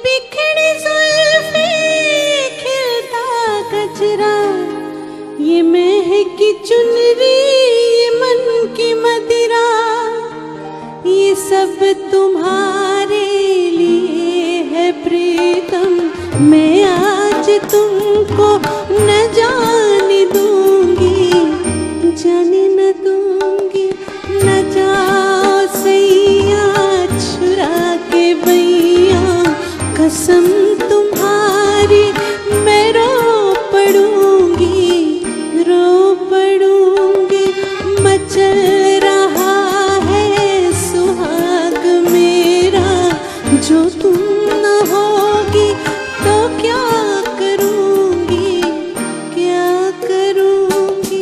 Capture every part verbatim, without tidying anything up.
बिखरी जुल्फे खिलता गजरा, ये महकी चुनरी, ये मन की मदिरा, ये सब तुम्हारे लिए है प्रीतम। मैं आज तुमको न जाने दूंगी, जाने न दूंगी। न जाओ सैया छुरा के बैया, कसम तुम्हारी मैं रो पड़ूंगी, रो पड़ूंगी। मचल रहा है सुहाग मेरा, जो तुम न होगी तो क्या करूंगी, क्या करूंगी।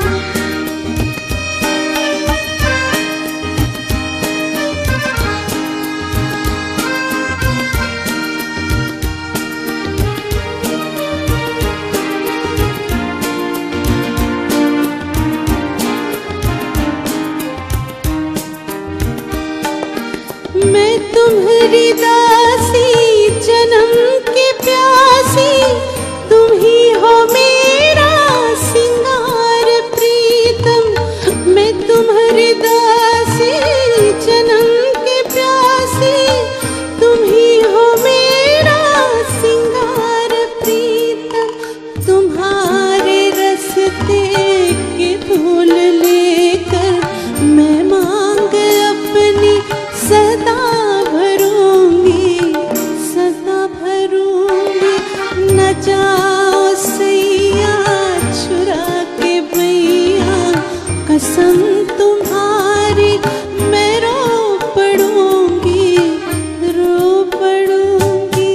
मैं तुम्हारी दासी, जन्म के प्यासी, तुम ही हो मेरा सिंगार प्रीतम। मैं तुम्हारी दासी, जन्म के प्यासी, तुम ही हो मेरा सिंगार प्रीतम। तुम्हारे रस्ते के फूल लेकर मैं मांग अपनी सदा भरूंगी, सदा भरूंगी। न जाओ सैया छुरा के बैया, कसम तुम्हारी मैं रो पड़ूंगी, रो पड़ूंगी।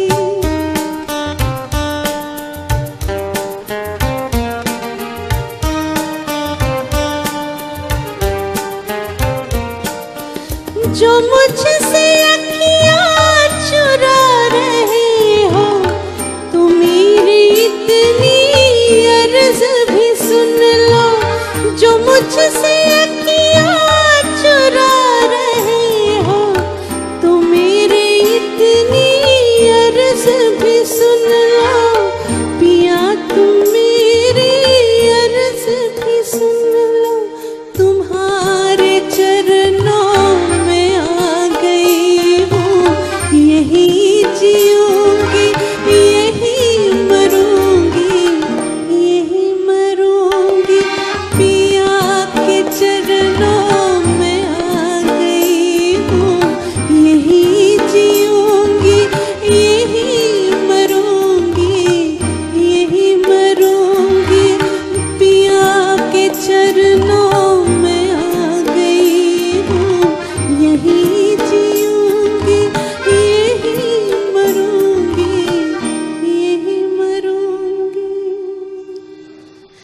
जो मुझसे अखियाँ चुरा रहे हो, तो मेरी इतनी अर्ज भी सुन लो। जो मुझसे अखियाँ चुरा रहे हो, तो मेरी इतनी